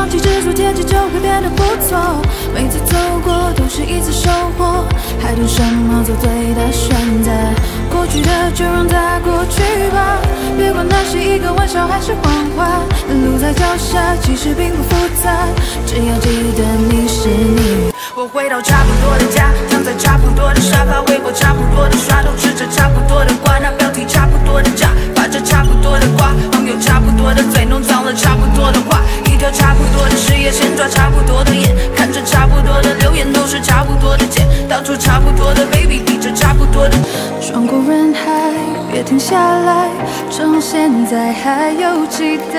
放弃执着，天气就会变得不错。每次走过都是一次收获，还等什么做对的选择？过去的就让它过去吧，别管那是一个玩笑还是谎话。路在脚下，其实并不复杂，只要记得你是你。我回到差不多的家，躺在差不多的沙发，微博差不多的刷，都吃着差不多的瓜，那标题差不多的炸，发着差不多的瓜，朋友差不多的嘴，弄脏了差不多的话，一条差不多的事业线，抓差不多的眼，看着差不多的留言，都是差不多的钱，到处差不多的 baby， 提着差不多的。穿过人海，别停下来，趁现在还有期待。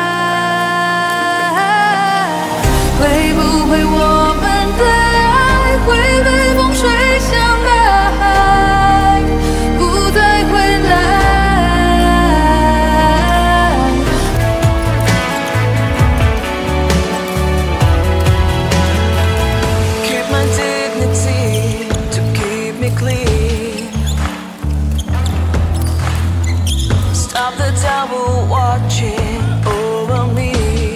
会不会我们的爱会被风吹向大海，不再回来？Keep my dignity to keep me clean. Stop the devil watching over me.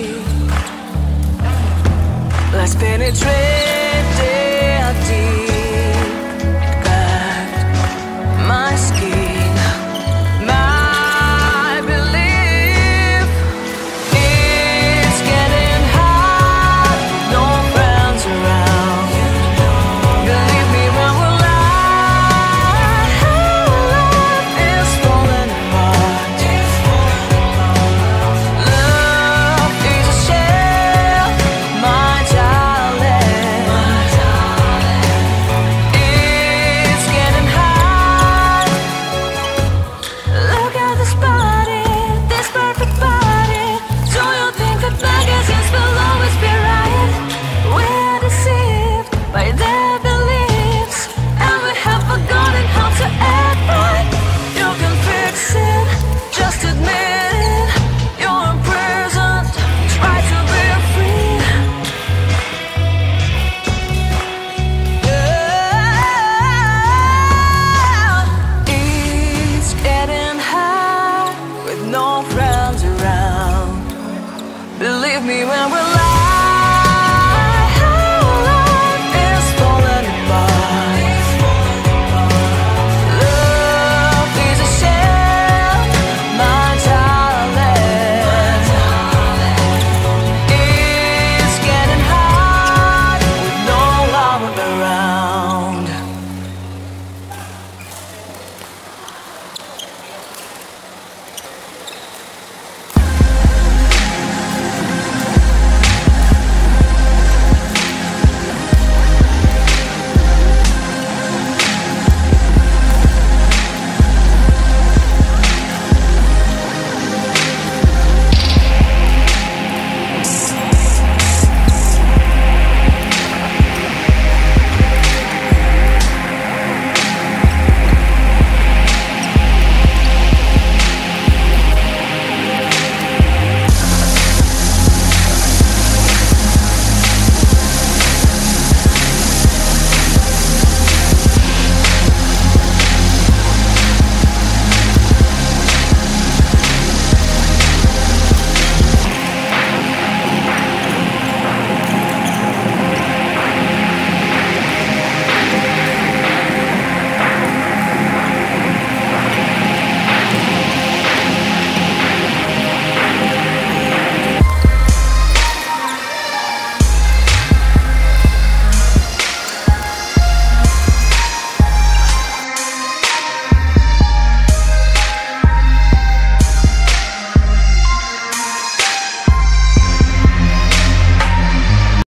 Let's penetrate their deep cut my skin, my belief is getting hot, no friends around. Believe me when we're live is falling apart. Love is a shell, my darling. It's getting hot. Look at this body, this perfect body. Do you think that magazines will always be right? We're deceived by their beliefs, and we have forgotten how to act right. You can fix it, just admit it. You're imprisoned, try to be free. It's getting hot with no friends around. Believe me when we're